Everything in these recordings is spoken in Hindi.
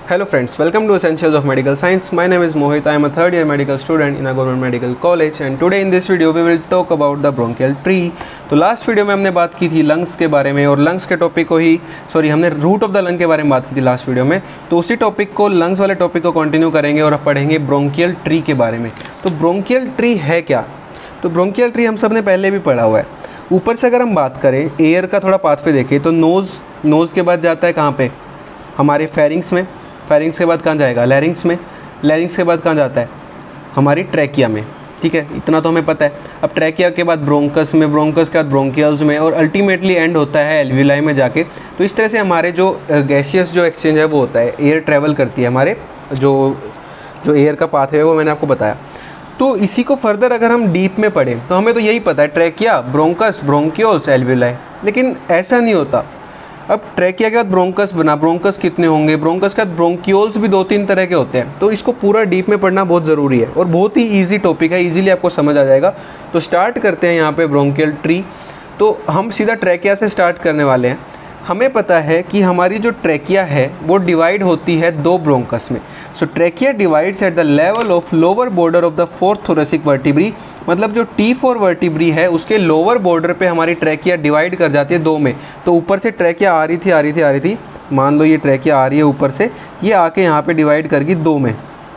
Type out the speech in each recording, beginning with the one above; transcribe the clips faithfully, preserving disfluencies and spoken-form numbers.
Hello friends, welcome to Essentials of Medical Science. My name is Mohit. I am a third year medical student in a government medical college and today in this video we will talk about the bronchial tree. तो लास्ट वीडियो में हमने बात की थी लंग्स के बारे में और लंग्स के टॉपिक को ही सॉरी हमने रूट ऑफ द लंग के बारे में बात की थी लास्ट वीडियो में। तो उसी टॉपिक को लंग्स वाले टॉपिक को कंटिन्यू करेंगे और अब पढ़ेंगे ब्रोंकियल ट्री के बारे में। तो ब्रोंकियल ट्री है क्या? तो ब्रोंकियल ट्री हम सब ने पहले भी पढ़ा हुआ है। ऊपर से अगर हम बात करें एयर का थोड़ा पाथवे देखें तो नोज़ नोज़ के बाद जाता है कहाँ पे? हमारे फेरिंग्स में। फेरिंग्स के बाद कहाँ जाएगा? लैरिंग्स में। लैरिंग्स के बाद कहाँ जाता है? हमारी ट्रैकिया में। ठीक है, इतना तो हमें पता है। अब ट्रैकिया के बाद ब्रोंकस में, ब्रोंकस के बाद ब्रोंकियल्स में और अल्टीमेटली एंड होता है एल्विलाई में जाके। तो इस तरह से हमारे जो गैसियस जो एक्सचेंज है वो होता है, एयर ट्रैवल करती है। हमारे जो जो एयर का पाथ है वो मैंने आपको बताया। तो इसी को फर्दर अगर हम डीप में पढ़ें तो हमें तो यही पता है, ट्रैकिया, ब्रोंकस, ब्रोंकियोल्स, एल्विलाई। लेकिन ऐसा नहीं होता। अब ट्रैकिया के बाद ब्रोंकस बना, ब्रोंकस कितने होंगे? ब्रोंकस के बाद ब्रोंकियोल्स भी दो तीन तरह के होते हैं। तो इसको पूरा डीप में पढ़ना बहुत ज़रूरी है और बहुत ही इजी टॉपिक है, इजीली आपको समझ आ जाएगा। तो स्टार्ट करते हैं यहाँ पे ब्रोंकियल ट्री। तो हम सीधा ट्रैकिया से स्टार्ट करने वाले हैं। हमें पता है कि हमारी जो ट्रैकिया है वो डिवाइड होती है दो ब्रोंकस में। So trachea divides at the level of lower border of the fourth thoracic vertebra. मतलब जो टी फोर वर्टिब्री है उसके लोअर बॉर्डर पे हमारी ट्रैकिया डिवाइड कर जाती है दो में। तो ऊपर से ट्रैकिया आ रही थी आ रही थी आ रही थी मान लो ये ट्रैकिया आ रही है ऊपर से, ये आके यहाँ पे डिवाइड करगी दो में।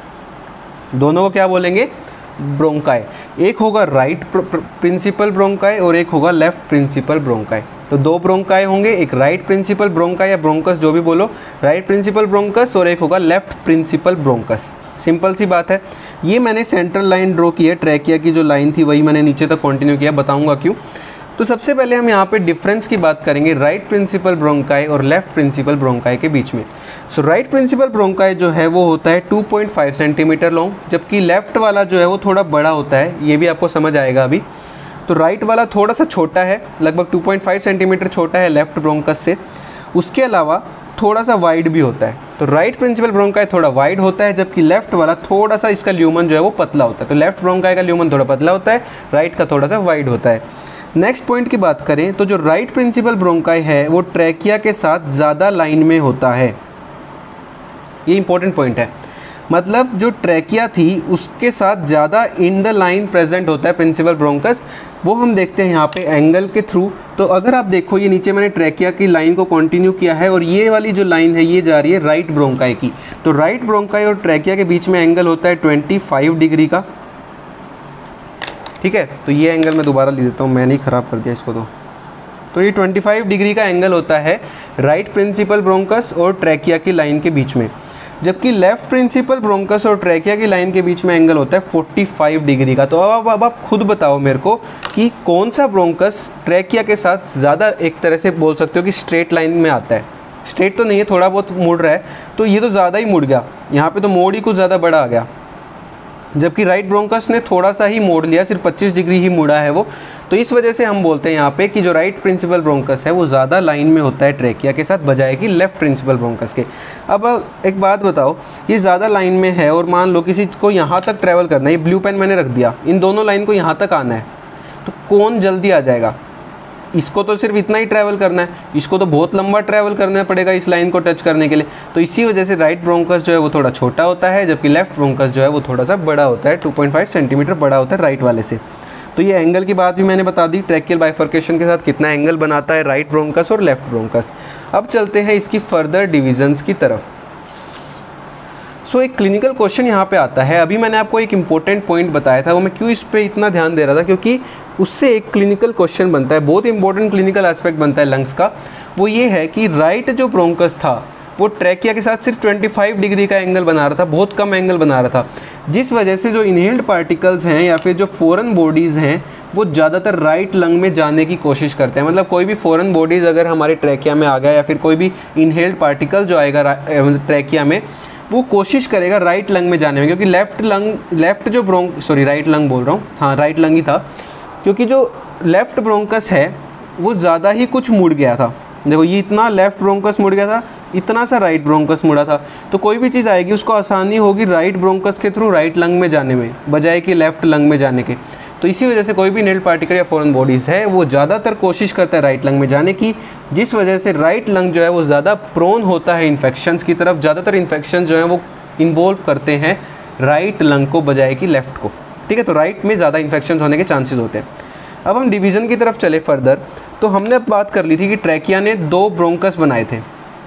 दोनों को क्या बोलेंगे? ब्रोंकाई। एक होगा राइट प्रिंसिपल ब्रोंकाई और एक होगा लेफ्ट प्रिंसिपल ब्रोंकाई। तो दो ब्रोंकाई होंगे, एक राइट प्रिंसिपल ब्रोंकाई या ब्रोंकस जो भी बोलो, राइट प्रिंसिपल ब्रोंकस और एक होगा लेफ्ट प्रिंसिपल ब्रोंकस। सिंपल सी बात है। ये मैंने सेंट्रल लाइन ड्रॉ की है, ट्रैकिया की जो लाइन थी वही मैंने नीचे तक कंटिन्यू किया, बताऊंगा क्यों। तो सबसे पहले हम यहाँ पे डिफरेंस की बात करेंगे राइट प्रिंसिपल ब्रोंकाई और लेफ्ट प्रिंसिपल ब्रोंकाई के बीच में। सो राइट प्रिंसिपल ब्रोंकाई जो है वो होता है two point five centimetre long, जबकि लेफ्ट वाला जो है वो थोड़ा बड़ा होता है। ये भी आपको समझ आएगा अभी। तो राइट वाला थोड़ा सा छोटा है, लगभग टू पॉइंट फाइव सेंटीमीटर छोटा है लेफ्ट ब्रोंकस से। उसके अलावा थोड़ा सा वाइड भी होता है। तो राइट प्रिंसिपल ब्रोंकाई थोड़ा वाइड होता है, जबकि लेफ्ट वाला थोड़ा सा इसका ल्यूमन जो है वो पतला होता है। तो लेफ्ट ब्रोंकाई का ल्यूमन थोड़ा पतला होता है, राइट का थोड़ा सा वाइड होता है। नेक्स्ट पॉइंट की बात करें तो जो राइट प्रिंसिपल ब्रोंकाई है वो ट्रैकिया के साथ ज़्यादा लाइन में होता है। ये इंपॉर्टेंट पॉइंट है। मतलब जो ट्रैकिया थी उसके साथ ज़्यादा इन द लाइन प्रेजेंट होता है प्रिंसिपल ब्रोंकस। वो हम देखते हैं यहाँ पे एंगल के थ्रू। तो अगर आप देखो ये नीचे मैंने ट्रैकिया की लाइन को कंटिन्यू किया है और ये वाली जो लाइन है ये जा रही है राइट ब्रोंकाई की। तो राइट ब्रोंकाई और ट्रैकिया के बीच में एंगल होता है ट्वेंटी फाइव डिग्री का। ठीक है, तो ये एंगल मैं दोबारा ले देता हूँ, मैंने ही ख़राब कर दिया इसको। तो तो ये ट्वेंटी फाइव डिग्री का एंगल होता है राइट प्रिंसिपल ब्रोंकस और ट्रैकिया की लाइन के बीच में, जबकि लेफ्ट प्रिंसिपल ब्रोंकस और ट्रैकिया की लाइन के बीच में एंगल होता है फोर्टी फाइव डिग्री का। तो अब अब आप खुद बताओ मेरे को कि कौन सा ब्रोंकस ट्रैकिया के साथ ज़्यादा एक तरह से बोल सकते हो कि स्ट्रेट लाइन में आता है। स्ट्रेट तो नहीं है, थोड़ा बहुत मुड़ रहा है, तो ये तो ज़्यादा ही मुड़ गया। यहाँ पे तो मोड़ ही कुछ ज़्यादा बड़ा आ गया, जबकि राइट ब्रोंकस ने थोड़ा सा ही मोड़ लिया, सिर्फ पच्चीस डिग्री ही मुड़ा है वो। तो इस वजह से हम बोलते हैं यहाँ पे कि जो राइट प्रिंसिपल ब्रोंकस है वो ज़्यादा लाइन में होता है ट्रैकिया के साथ बजाय कि लेफ्ट प्रिंसिपल ब्रोंकस के। अब एक बात बताओ, ये ज़्यादा लाइन में है और मान लो किसी को यहाँ तक ट्रैवल करना है, ये ब्लू पेन मैंने रख दिया, इन दोनों लाइन को यहाँ तक आना है, तो कौन जल्दी आ जाएगा? इसको तो सिर्फ इतना ही ट्रैवल करना है, इसको तो बहुत लंबा ट्रैवल करना पड़ेगा इस लाइन को टच करने के लिए। तो इसी वजह से राइट ब्रोंकस जो है वो थोड़ा छोटा होता है, जबकि लेफ्ट ब्रोंकस जो है वो थोड़ा सा बड़ा होता है, टू पॉइंट फाइव सेंटीमीटर बड़ा होता है राइट वाले से। तो ये एंगल की बात भी मैंने बता दी, ट्रैकियल बाइफर्केशन के साथ कितना एंगल बनाता है राइट ब्रोंकस और लेफ्ट ब्रोंकस। अब चलते हैं इसकी फर्दर डिविजन्स की तरफ। सो so, एक क्लिनिकल क्वेश्चन यहाँ पे आता है। अभी मैंने आपको एक इंपॉर्टेंट पॉइंट बताया था, वो मैं क्यों इस पे इतना ध्यान दे रहा था, क्योंकि उससे एक क्लिनिकल क्वेश्चन बनता है, बहुत इंपॉर्टेंट क्लिनिकल एस्पेक्ट बनता है लंग्स का। वो ये है कि राइट जो ब्रोंकस था वो ट्रैकिया के साथ सिर्फ ट्वेंटी फाइव डिग्री का एंगल बना रहा था, बहुत कम एंगल बना रहा था, जिस वजह से जो इनहेल्ड पार्टिकल्स हैं या फिर जो फॉरेन बॉडीज़ हैं वो ज़्यादातर राइट लंग में जाने की कोशिश करते हैं। मतलब कोई भी फॉरेन बॉडीज़ अगर हमारे ट्रैकिया में आ गया या फिर कोई भी इनहेल्ड पार्टिकल जो आएगा ट्रैकिया में, वो कोशिश करेगा राइट लंग में जाने में, क्योंकि लेफ्ट लंग लेफ्ट जो ब्रोंक सॉरी राइट लंग बोल रहा हूँ, हाँ राइट लंग ही था, क्योंकि जो लेफ्ट ब्रोंकस है वो ज़्यादा ही कुछ मुड़ गया था। देखो ये इतना लेफ्ट ब्रोंकस मुड़ गया था, इतना सा राइट ब्रोंकस मुड़ा था। तो कोई भी चीज़ आएगी उसको आसानी होगी राइट ब्रोंकस के थ्रू राइट लंग में जाने में बजाय कि लेफ्ट लंग में जाने के। तो इसी वजह से कोई भी नेल्ड पार्टिकल या फॉरेन बॉडीज़ है वो ज़्यादातर कोशिश करता है राइट लंग में जाने की, जिस वजह से राइट लंग जो है वो ज़्यादा प्रोन होता है इन्फेक्शंस की तरफ। ज़्यादातर इन्फेक्शन जो है वो इन्वॉल्व करते हैं राइट लंग को बजाय कि लेफ़्ट को, ठीक है। तो राइट में ज़्यादा इन्फेक्शन होने के चांसेस होते हैं। अब हम डिवीज़न की तरफ चले फर्दर, तो हमने अब बात कर ली थी कि ट्रैकिया ने दो ब्रोंकस बनाए थे।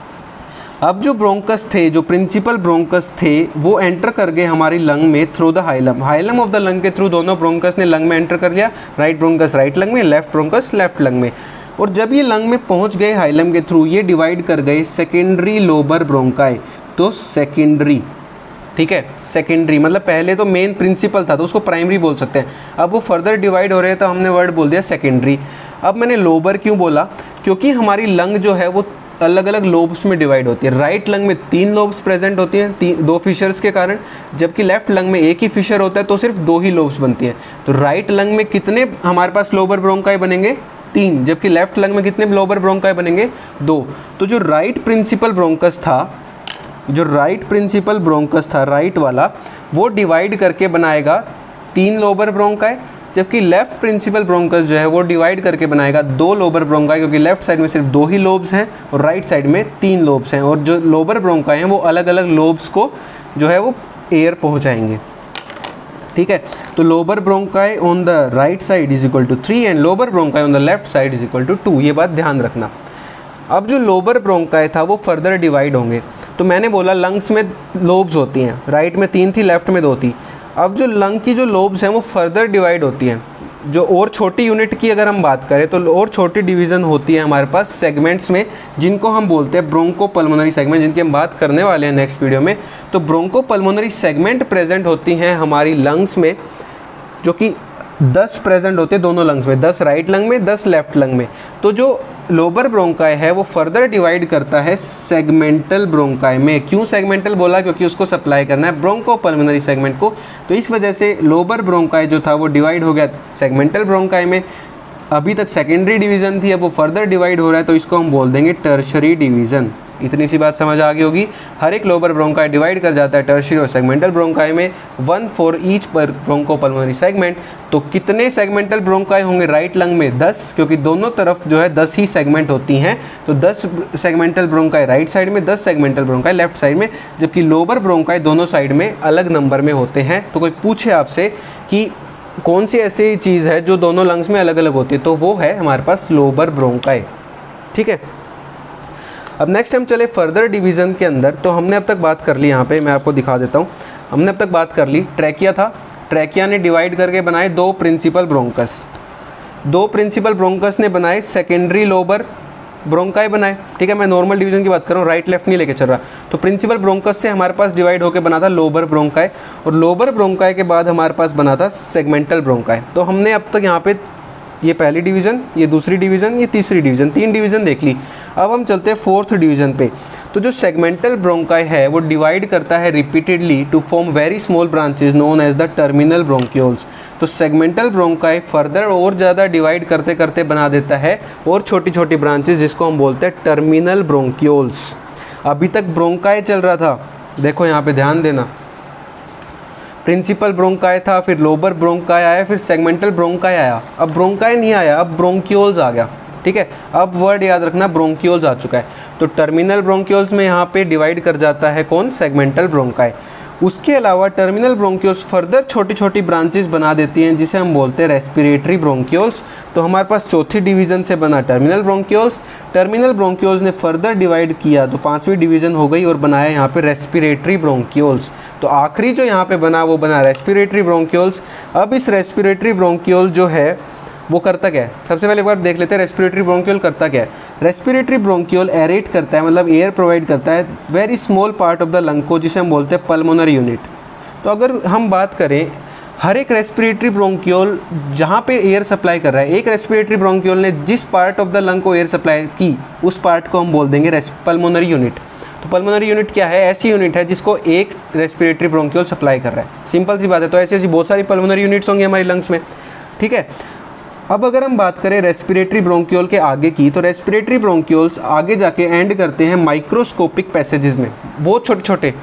अब जो ब्रोंकस थे, जो प्रिंसिपल ब्रोंकस थे, वो एंटर कर गए हमारी लंग में through the hilum. Hilum of the lung के थ्रू दोनों ब्रोंकस ने लंग में एंटर कर लिया, राइट ब्रोंकस राइट लंग में, लेफ्ट ब्रोंकस लेफ्ट लंग में। और जब ये लंग में पहुंच गए हाइलम के थ्रू, ये डिवाइड कर गए सेकेंडरी लोबर ब्रोंकाई। तो सेकेंडरी, ठीक है, सेकेंडरी मतलब पहले तो मेन प्रिंसिपल था तो उसको प्राइमरी बोल सकते हैं, अब वो फर्दर डिवाइड हो रहे हैं तो हमने वर्ड बोल दिया सेकेंडरी। अब मैंने लोबर क्यों बोला, क्योंकि हमारी लंग जो है वो अलग अलग लोब्स में डिवाइड होती है। राइट लंग में तीन लोब्स प्रेजेंट होती हैं, तीन दो फिशर्स के कारण, जबकि लेफ्ट लंग में एक ही फिशर होता है तो सिर्फ दो ही लोब्स बनती हैं। तो राइट लंग में कितने हमारे पास लोबर ब्रोंकाई बनेंगे, तीन, जबकि लेफ्ट लंग में कितने लोबर ब्रोंकाई बनेंगे, दो। तो जो राइट प्रिंसिपल ब्रोंकस था, जो राइट प्रिंसिपल ब्रोंकस था राइट वाला, वो डिवाइड करके बनाएगा तीन लोबर ब्रोंकाई, जबकि लेफ्ट प्रिंसिपल ब्रोंकस जो है वो डिवाइड करके बनाएगा दो लोबर ब्रोंकाई, क्योंकि लेफ्ट साइड में सिर्फ दो ही लोब्स हैं और राइट साइड में तीन लोब्स हैं। और जो लोबर ब्रोंकाई हैं वो अलग अलग लोब्स को जो है वो एयर पहुंचाएंगे, ठीक है। तो lobar bronchi on the right side is equal to three and lobar bronchi on the left side is equal to two, ये बात ध्यान रखना। अब जो लोबर ब्रोंकाई था वो फर्दर डिवाइड होंगे। तो मैंने बोला लंग्स में लोब्स होती हैं, राइट में तीन थी, लेफ्ट में दो थी। अब जो लंग की जो लोब्स हैं वो फर्दर डिवाइड होती हैं। जो और छोटी यूनिट की अगर हम बात करें तो और छोटी डिवीज़न होती है हमारे पास सेगमेंट्स में, जिनको हम बोलते हैं ब्रोंको पल्मोनरी सेगमेंट, जिनकी हम बात करने वाले हैं नेक्स्ट वीडियो में। तो ब्रोंको पल्मोनरी सेगमेंट प्रेजेंट होती हैं हमारी लंग्स में, जो कि दस प्रेजेंट होते हैं दोनों लंग्स में, दस राइट लंग में, दस लेफ्ट लंग में। तो जो लोबर ब्रोंकाई है वो फर्दर डिवाइड करता है सेगमेंटल ब्रोंकाई में। क्यों सेगमेंटल बोला, क्योंकि उसको सप्लाई करना है ब्रोंको पल्मोनरी सेगमेंट को। तो इस वजह से लोबर ब्रोंकाई जो था वो डिवाइड हो गया सेगमेंटल ब्रोंकाई में। अभी तक सेकेंडरी डिवीज़न थी, अब वो फर्दर डिवाइड हो रहा है तो इसको हम बोल देंगे टर्शरी डिवीज़न। इतनी सी बात समझ आ गई होगी। हर एक लोबर ब्रोंकाई डिवाइड कर जाता है टर्शरी और सेगमेंटल ब्रोंकाई में, one for each per bronchopulmonary segment. तो कितने सेगमेंटल ब्रोंकाई होंगे राइट लंग में, दस, क्योंकि दोनों तरफ जो है दस ही सेगमेंट होती हैं। तो दस सेगमेंटल ब्रोंकाई राइट साइड में, दस सेगमेंटल ब्रोंकाई लेफ्ट साइड में, जबकि लोबर ब्रोंकाई दोनों साइड में अलग नंबर में होते हैं। तो कोई पूछे आपसे कि कौन सी ऐसी चीज़ है जो दोनों लंग्स में अलग अलग होती है, तो वो है हमारे पास लोबर ब्रोंकाई, ठीक है। अब नेक्स्ट हम चले फर्दर डिवीज़न के अंदर। तो हमने अब तक बात कर ली, यहाँ पे मैं आपको दिखा देता हूँ। हमने अब तक बात कर ली ट्रैकिया था, ट्रैकिया ने डिवाइड करके बनाए दो प्रिंसिपल ब्रोंकस, दो प्रिंसिपल ब्रोंकस ने बनाए सेकेंडरी लोबर ब्रोंकाई बनाए, ठीक है। मैं नॉर्मल डिवीजन की बात कर रहा हूँ, राइट लेफ्ट नहीं लेके चल रहा। तो प्रिंसिपल ब्रोंकस से हमारे पास डिवाइड होकर बना था लोबर ब्रोंकाई, और लोबर ब्रोंकाई के बाद हमारे पास बना था सेगमेंटल ब्रोंकाई। तो हमने अब तक यहाँ पे ये पहली डिवीज़न, ये दूसरी डिवीज़न, ये तीसरी डिवीज़न, तीन डिवीज़न देख ली। अब हम चलते हैं फोर्थ डिवीज़न पे। तो जो सेगमेंटल ब्रोंकाई है वो डिवाइड करता है repeatedly to form very small branches known as the terminal bronchioles. तो सेगमेंटल ब्रोंकाई फर्दर और ज़्यादा डिवाइड करते करते बना देता है और छोटी छोटी ब्रांचेज, जिसको हम बोलते हैं टर्मिनल ब्रोंक्यूल्स। अभी तक ब्रोंकाई चल रहा था, देखो यहाँ पे ध्यान देना, प्रिंसिपल ब्रोंकाई था, फिर लोबर ब्रोंकाई आया, फिर सेगमेंटल ब्रोंकाई आया। अब ब्रोंकाई नहीं आया, अब ब्रोंक्यूल्स आ गया, ठीक है। अब वर्ड याद रखना, ब्रोंक्यूल्स आ चुका है। तो टर्मिनल ब्रोंक्यूल्स में यहाँ पे डिवाइड कर जाता है कौन, सेगमेंटल ब्रोंकाई। उसके अलावा टर्मिनल ब्रोंक्यूल्स फर्दर छोटी छोटी ब्रांचेस बना देती हैं, जिसे हम बोलते हैं रेस्पिरेटरी ब्रोंक्यूल्स। तो हमारे पास चौथी डिवीज़न से बना टर्मिनल ब्रोंक्यूल्स। टर्मिनल ब्रोंक्यूल्स ने फर्दर डिवाइड किया तो पांचवी डिवीज़न हो गई और बनाया यहाँ पे रेस्पिरेटरी ब्रोंक्यूल्स। तो आखिरी जो यहाँ पे बना वो बना रेस्पिरेटरी ब्रोंक्यूल्स। अब इस रेस्पिरेटरी ब्रोंक्यूल जो है वो करता क्या है, सबसे पहले एक बार देख लेते हैं रेस्पिरेटरी ब्रोंक्यूल करता क्या है। रेस्पिरेटरी ब्रोंक्यूल एरेट करता है, मतलब एयर प्रोवाइड करता है very small part of the lung को, जिसे हम बोलते हैं पल्मोनरी यूनिट। तो अगर हम बात करें हर एक रेस्पिरेटरी ब्रोंक्यूल जहाँ पे एयर सप्लाई कर रहा है, एक रेस्पिरेटरी ब्रोंक्यूल ने जिस पार्ट ऑफ द लंग को एयर सप्लाई की उस पार्ट को हम बोल देंगे पल्मोनरी यूनिट। तो पल्मोनरी यूनिट क्या है, ऐसी यूनिट है जिसको एक रेस्पिरेटरी ब्रोंक्यूल सप्लाई कर रहा है। सिंपल सी बात है। तो ऐसी ऐसी बहुत सारी पल्मोनरी यूनिट्स होंगी हमारी लंग्स में, ठीक है। अब अगर हम बात करें रेस्पिरेटरी ब्रोंक्यूल के आगे की, तो रेस्पिरेटरी ब्रोंक्यूल्स आगे जाके एंड करते हैं माइक्रोस्कोपिक पैसेजेस में, बहुत छोटे छोटे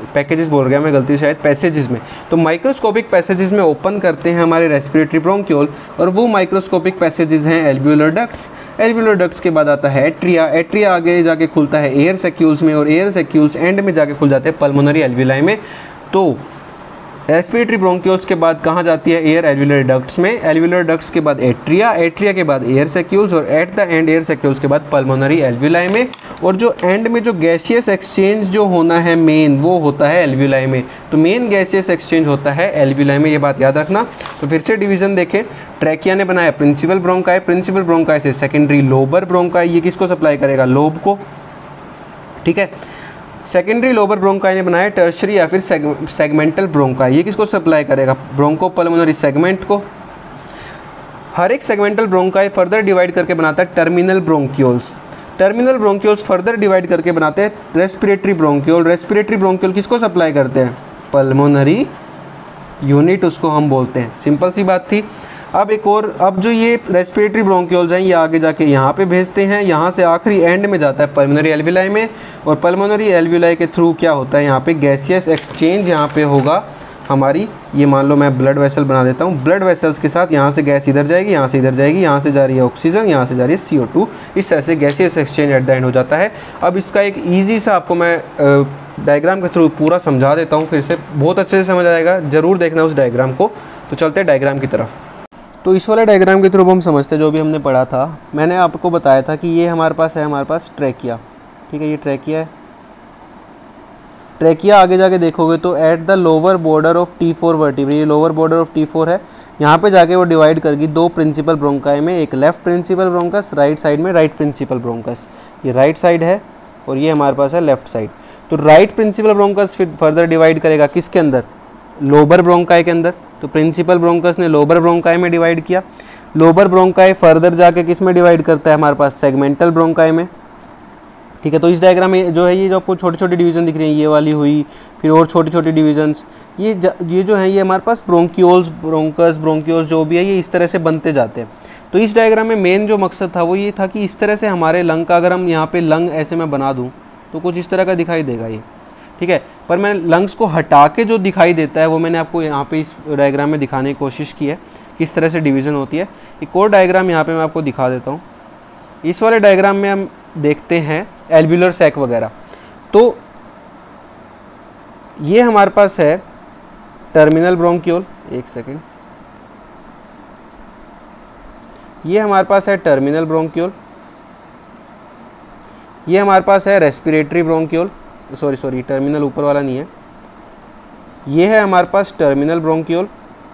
पैकेजेस बोल गया मैं गलती शायद, पैसेजेस में। तो माइक्रोस्कोपिक पैसेजेस में ओपन करते हैं हमारे रेस्पिरेटरी ब्रोंक्यूल, और वो माइक्रोस्कोपिक पैसेजेस हैं एल्वियोलर डक्ट्स। एल्वियोलर डक्ट्स के बाद आता है एट्रिया। एट्रिया आगे जाके खुलता है एयर सैक्यूल्स में, और एयर सैक्यूल्स एंड में जाके खुल जाते हैं पल्मोनरी एल्वियोलाई में। तो रेस्पिरेटरी ब्रोंक्यूल्स के बाद कहाँ जाती है? एयर एल्वियोलर डक्ट्स में। एल्वियोलर डक्ट्स के बाद एट्रिया, एट्रिया के बाद एयर सैक्यूल्स, और at the end air saccules के बाद पल्मोनरी एल्वियोलाई में। और जो एंड में जो गैसियस एक्सचेंज जो होना है मेन, वो होता है एल्वियोलाई में। तो मेन गैसियस एक्सचेंज होता है एल्वियोलाई में, ये बात याद रखना। तो फिर से डिवीजन देखें, ट्रैकिया ने बनाया प्रिंसिपल ब्रोंकाई, प्रिंसिपल ब्रोंकाई से सेकेंडरी लोबर ब्रोंकाई, ये किसको सप्लाई करेगा? लोब को, ठीक है। सेकेंडरी लोबर ब्रोंकाई ने बनाया टर्शरी या फिर सेगमेंटल ब्रोंकाई, ये किसको सप्लाई करेगा? ब्रोंको पल्मोनरी सेगमेंट को। हर एक सेगमेंटल ब्रोंकाई फर्दर डिवाइड करके बनाता है terminal bronchioles. Terminal bronchioles further divide करके बनाते हैं रेस्पिरेटरी ब्रोंक्यूल। रेस्पिरेटरी ब्रोंक्यूल किसको सप्लाई करते हैं? पल्मोनरी यूनिट, उसको हम बोलते हैं। सिंपल सी बात थी। अब एक और, अब जो ये रेस्पिरेटरी ब्रोंक्यूल्स हैं ये आगे जाके यहाँ पे भेजते हैं, यहाँ से आखिरी एंड में जाता है पल्मोनरी एल्वियोलाई में, और पल्मोनरी एल्वियोलाई के थ्रू क्या होता है? यहाँ पे गैसियस एक्सचेंज यहाँ पे होगा हमारी। ये मान लो मैं ब्लड वेसल बना देता हूँ, ब्लड वेसल्स के साथ यहाँ से गैस इधर जाएगी, यहाँ से इधर जाएगी, यहाँ से जा रही है ऑक्सीजन, यहाँ से जा रही है सी ओ टू। इस तरह से gaseous exchange at the end हो जाता है। अब इसका एक ईजी सा आपको मैं डायग्राम के थ्रू पूरा समझा देता हूँ, फिर से बहुत अच्छे से समझ आएगा, ज़रूर देखना उस डायग्राम को। तो चलते हैं डायग्राम की तरफ। तो इस वाले डायग्राम के थ्रू हम समझते हैं जो भी हमने पढ़ा था। मैंने आपको बताया था कि ये हमारे पास है, हमारे पास ट्रैकिया, ठीक है, ये ट्रैकिया है। ट्रैकिया आगे जाके देखोगे तो at the lower border of T four vertebrae, ये lower border of T four है, यहाँ पे जाके वो डिवाइड करगी दो प्रिंसिपल ब्रोंकाई में, एक left principal bronchus, right side में राइट प्रिंसिपल ब्रोंकस। ये राइट साइड है और ये हमारे पास है लेफ्ट साइड। तो राइट प्रिंसिपल ब्रोंकस फिर फर्दर डिवाइड करेगा किसके अंदर? लोबर ब्रोंकाई के अंदर। तो प्रिंसिपल ब्रोंकस ने लोबर ब्रोंकाई में डिवाइड किया। लोबर ब्रोंकाई फर्दर जाके किस में डिवाइड करता है? हमारे पास सेगमेंटल ब्रोंकाई में, ठीक है। तो इस डायग्राम में जो है ये जो आपको छोटी छोटी डिवीजन दिख रही है, ये वाली हुई, फिर और छोटी छोटी डिवीजन्स, ये ये जो है ये हमारे पास ब्रोंक्यूल्स, ब्रोंकस, ब्रोंक्यूल्स जो भी है ये इस तरह से बनते जाते हैं। तो इस डायग्राम में मेन जो मकसद था वो ये था कि इस तरह से हमारे लंग का, अगर हम यहाँ पे लंग ऐसे मैं बना दूँ तो कुछ इस तरह का दिखाई देगा ये, ठीक है। पर मैंने लंग्स को हटा के जो दिखाई देता है वो मैंने आपको यहाँ पे इस डायग्राम में दिखाने की कोशिश की है, किस तरह से डिवीज़न होती है। एक और डायग्राम यहाँ पे मैं आपको दिखा देता हूँ। इस वाले डायग्राम में हम देखते हैं एल्वियोलर सैक वगैरह। तो ये हमारे पास है टर्मिनल ब्रोंक्यूल, एक सेकेंड, ये हमारे पास है टर्मिनल ब्रोंक्यूल, ये हमारे पास है respiratory bronchiole, sorry sorry terminal ऊपर वाला नहीं है, ये है हमारे पास टर्मिनल ब्रोंक्यूल,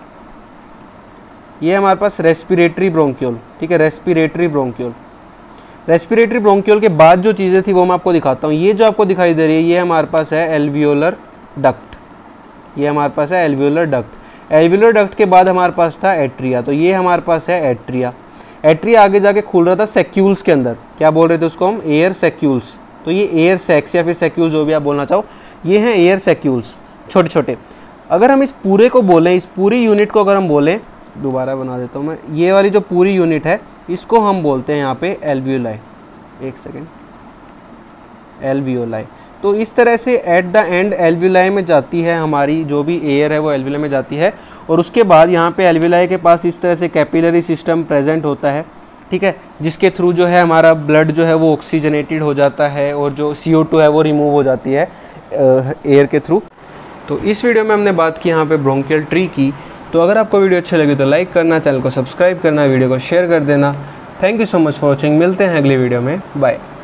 ये हमारे पास रेस्पिरेटरी ब्रोंक्यूल, ठीक है, रेस्पिरेटरी ब्रोंक्यूल। रेस्पिरेटरी ब्रोंक्यूल के बाद जो चीज़ें थी वो मैं आपको दिखाता हूँ। ये जो आपको दिखाई दे रही है ये हमारे पास है एल्वियोलर डक्ट, ये हमारे पास है एल्वियोलर डक्ट। एल्वियोलर डक्ट के बाद हमारे पास था एट्रिया, तो ये हमारे पास है एट्रिया। एट्रिया आगे जाके खुल रहा था सैक्यूल्स के अंदर, क्या बोल रहे थे उसको हम? Air saccules. तो ये एयर सैक्स या फिर सैक्यूल्स जो भी आप बोलना चाहो, ये हैं एयर सैक्यूल्स छोटे छोटे। अगर हम इस पूरे को बोलें, इस पूरी यूनिट को अगर हम बोलें, दोबारा बना देता हूँ मैं, ये वाली जो पूरी यूनिट है इसको हम बोलते हैं यहाँ पे एल्वियोलाई, एक सेकेंड, एल्वियोलाई। तो इस तरह से एट द एंड एल्वियोलाई में जाती है हमारी जो भी एयर है वो एल्वियोलाई में जाती है, और उसके बाद यहाँ पे एल्वियोलाई के पास इस तरह से कैपिलरी सिस्टम प्रेजेंट होता है, ठीक है, जिसके थ्रू जो है हमारा ब्लड जो है वो ऑक्सीजनेटेड हो जाता है और जो सी ओ टू है वो रिमूव हो जाती है एयर के थ्रू। तो इस वीडियो में हमने बात की यहाँ पे ब्रोंकियल ट्री की। तो अगर आपको वीडियो अच्छी लगी तो लाइक करना, चैनल को सब्सक्राइब करना, वीडियो को शेयर कर देना। Thank you so much for watching. मिलते हैं अगली वीडियो में, बाय।